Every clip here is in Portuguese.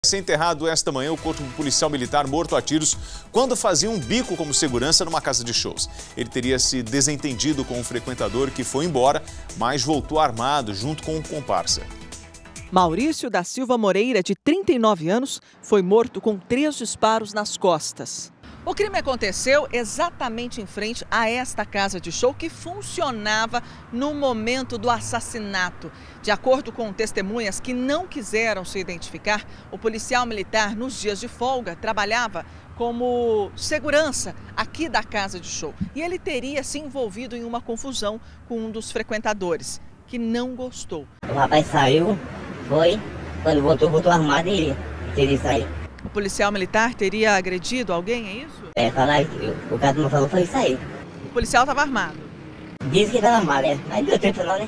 Foi enterrado esta manhã o corpo do policial militar morto a tiros quando fazia um bico como segurança numa casa de shows. Ele teria se desentendido com um frequentador que foi embora, mas voltou armado junto com um comparsa. Maurício da Silva Moreira, de 39 anos, foi morto com 3 disparos nas costas. O crime aconteceu exatamente em frente a esta casa de show que funcionava no momento do assassinato. De acordo com testemunhas que não quiseram se identificar, o policial militar, nos dias de folga, trabalhava como segurança aqui da casa de show. E ele teria se envolvido em uma confusão com um dos frequentadores, que não gostou. O rapaz saiu, quando voltou armado e ele saiu. O policial militar teria agredido alguém, é isso? O cara não falou, foi isso aí. O policial estava armado? Diz que estava armado, né? Mas deu tempo não, né?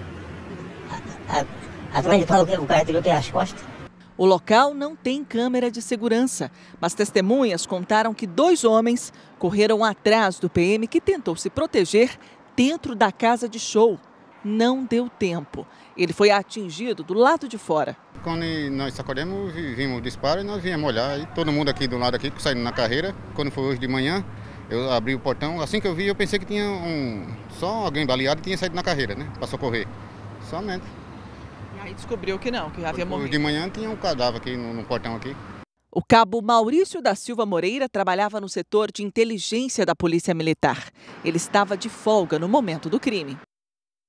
A mãe falou que o cara tirou pelas costas. O local não tem câmera de segurança, mas testemunhas contaram que 2 homens correram atrás do PM que tentou se proteger dentro da casa de show. Não deu tempo. Ele foi atingido do lado de fora. Quando nós sacudimos, vimos o disparo e nós viemos olhar. E todo mundo aqui do lado aqui, saindo na carreira. Quando foi hoje de manhã, eu abri o portão. Assim que eu vi, eu pensei que tinha só alguém baleado e tinha saído na carreira, né? Para socorrer. Somente. E aí descobriu que não, que havia morrido. Hoje de manhã tinha um cadáver aqui no portão aqui. O cabo Maurício da Silva Moreira trabalhava no setor de inteligência da Polícia Militar. Ele estava de folga no momento do crime.